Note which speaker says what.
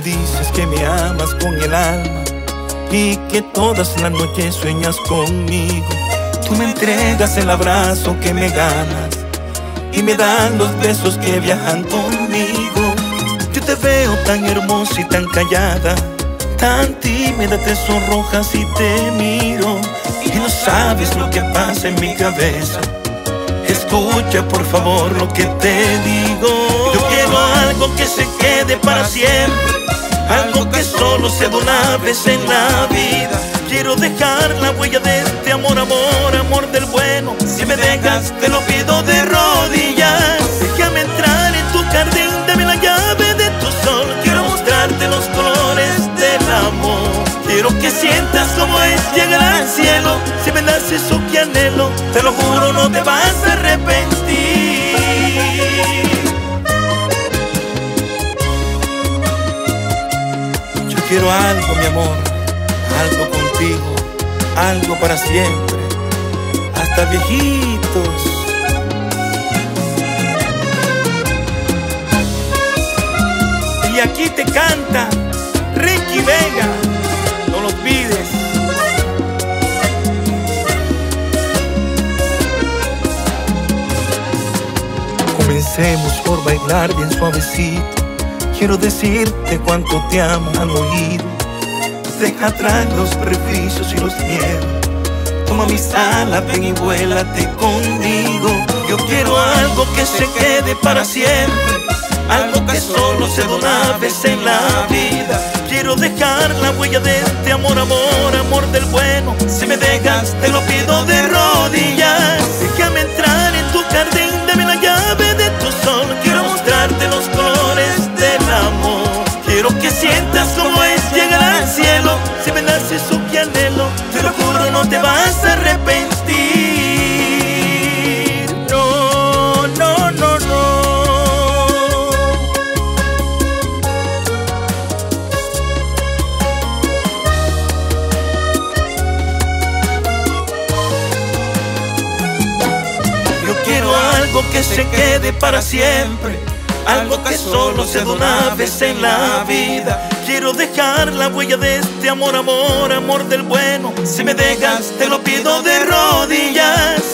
Speaker 1: me dices que me amas con el alma y que todas las noches sueñas conmigo. Tú me entregas el abrazo que me ganas y me dan los besos que viajan conmigo. Yo te veo tan hermosa y tan callada, tan tímida, te sonrojas y te miro, y no sabes lo que pasa en mi cabeza. Escucha por favor lo que te digo. Yo quiero algo que se quede para siempre, algo que solo se da una vez en la vida. Quiero dejar la huella de este amor, amor, amor del bueno. Si me dejas te lo pido de rodillas. Déjame entrar en tu jardín, dame la llave de tu sol. Quiero mostrarte los colores del amor. Quiero que sientas como es llegar al cielo. Si me das eso que anhelo, te lo juro no te vas a arrepentir. Yo quiero algo, mi amor, algo contigo, algo para siempre, hasta viejitos. Y aquí te canta Ricky Vega, no lo olvides. Comencemos por bailar bien suavecito. Quiero decirte cuánto te amo al oído. Deja atrás los prejuicios y los miedos. Toma mis alas, ven y vuélate conmigo. Yo quiero algo que se quede para siempre, algo que solo se da una vez en la vida. Quiero dejar la huella de este amor, amor, amor del bueno. Si me dejas te lo pido de rodillas. Déjame entrar en tu jardín, dame la llave de tu sol. Quiero mostrarte los colores del amor. Quiero que sientas como es llegar al cielo. Si me das eso que anhelo, te lo juro no te vas a arrepentir. No, no, no, no. Yo quiero algo que se quede para siempre, algo que solo se da una vez en la vida. Quiero dejar la huella de este amor, amor, amor del bueno. Si me dejas te lo pido de rodillas.